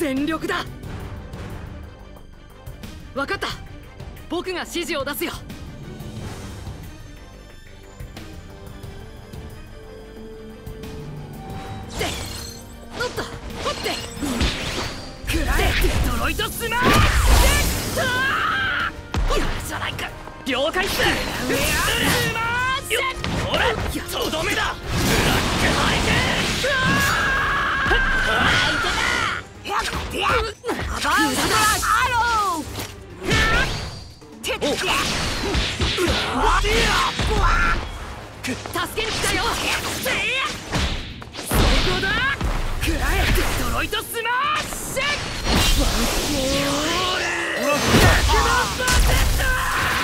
全力だ。分かった、僕が指示を出すよ。で、おっと、掘ってくらえ、デトロイトスマッシュ。やるじゃないか。了解っす。スマッシュ。ほら、とどめだ。ブラックハリケーン。相手だ。アバンストラアロー。てっけ。助けに来たよ。そこだ。くらえ、デトロイトスマッシュ。ワンコール。逆のバテット。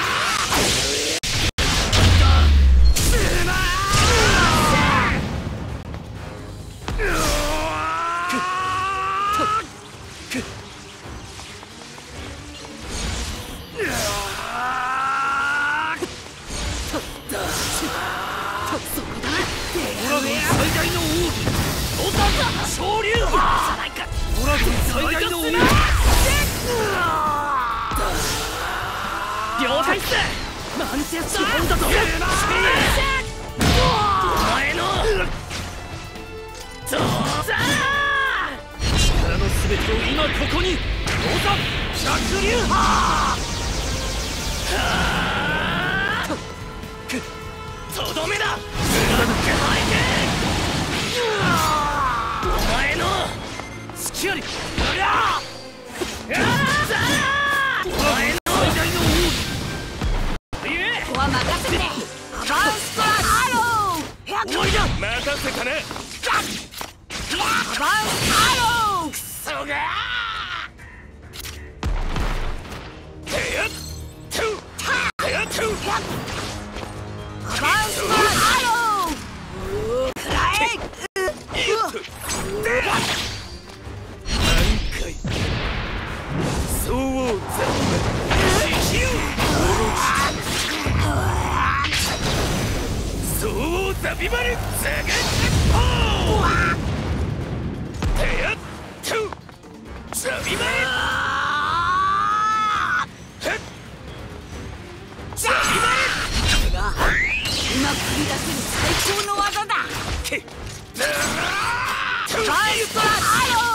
了解っす。マンチェスター本だぞ。お前のどうだ。力の全てを今ここに。どうぞ百竜波。とどめだ。ブラックハリケーン。お前の隙あり。お前の最大のここは任せて。アバンストラアロー。終わりだ。任せたね。アバンスアロー。クソがヘヤトゥヘヤトゥ。アバンストラアロー。くらえ。何回そうザそうザビバルザガッポー。ヘヤトゥザビバルヘッザビバル。今繰り出せる最高の技だ。バーストラアロー。